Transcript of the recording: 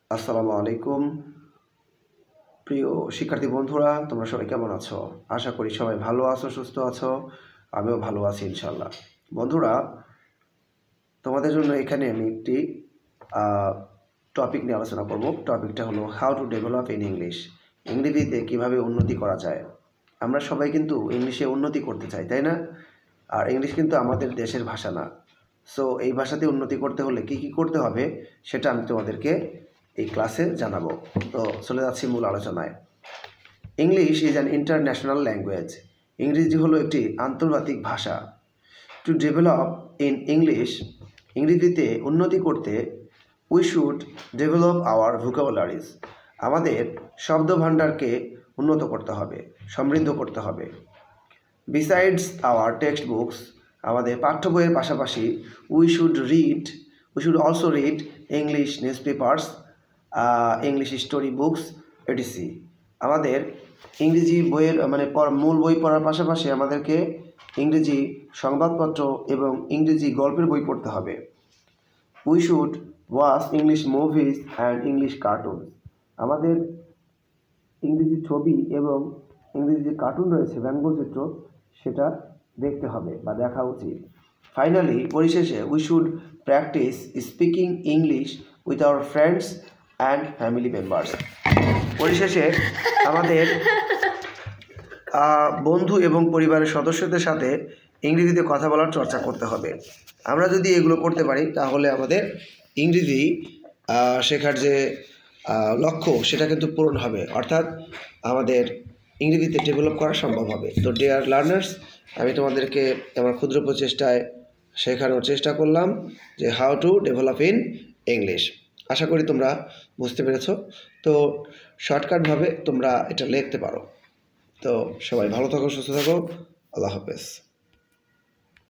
আসসালামু আলাইকুম প্রিয় শিক্ষার্থী বন্ধুরা, তোমরা সবাই কেমন আছো? আশা করি সবাই ভালো আছো, সুস্থ আছো। আমিও ভালো আছি ইনশাল্লাহ। বন্ধুরা, তোমাদের জন্য এখানে আমি একটি টপিক নিয়ে আলোচনা করব। টপিকটা হলো how to develop in English. ইংরেজিতে কীভাবে উন্নতি করা যায়। আমরা সবাই কিন্তু ইংলিশে উন্নতি করতে চাই, তাই না? আর ইংলিশ কিন্তু আমাদের দেশের ভাষা না। সো এই ভাষাতে উন্নতি করতে হলে কী কী করতে হবে সেটা আমি তোমাদেরকে এই ক্লাসে জানাবো। তো চলে যাচ্ছি মূল আলোচনায়। English is an international language. ইংরেজি হলো একটি আন্তর্জাতিক ভাষা। টু ডেভেলপ ইন ইংলিশ, ইংরেজিতে উন্নতি করতে we should develop our vocabularies. আমাদের শব্দভাণ্ডারকে উন্নত করতে হবে, সমৃদ্ধ করতে হবে। বিসাইডস আওয়ার টেক্সট বুকস, আমাদের পাঠ্য বইয়ের পাশাপাশি we should also read English newspapers, English story books ETC. আমাদের ইংরেজি বইয়ের মূল বই পড়ার পাশাপাশি আমাদেরকে ইংরেজি সংবাদপত্র এবং ইংরেজি গল্পের বই পড়তে হবে। We should watch English movies and English cartoon. আমাদের ইংরেজি ছবি এবং ইংরেজি যে কার্টুন রয়েছে, ব্যঙ্গচিত্র, সেটা দেখতে হবে বা দেখা উচিত। ফাইনালি, পরিশেষে we should practise speaking English with our friends and family members. পরিশেষে আমাদের বন্ধু এবং পরিবারের সদস্যদের সাথে ইংরেজিতে কথা বলার চর্চা করতে হবে। আমরা যদি এগুলো করতে পারি তাহলে আমাদের ইংরেজি শেখার যে লক্ষ্য সেটা কিন্তু পূরণ হবে, অর্থাৎ আমাদের ইংরেজিতে ডেভেলপ করা সম্ভব হবে। তো ডিয়ার লার্নার্স, আমি তোমাদেরকে আমার ক্ষুদ্র প্রচেষ্টায় শেখানোর চেষ্টা করলাম যে how to develop in English. আশা করি তোমরা বুঝতে পেরেছো। তো শর্টকাটভাবে তোমরা এটা লিখতে পারো। তো সবাই ভালো থাকো, সুস্থ থাকো। আল্লাহ হাফেজ।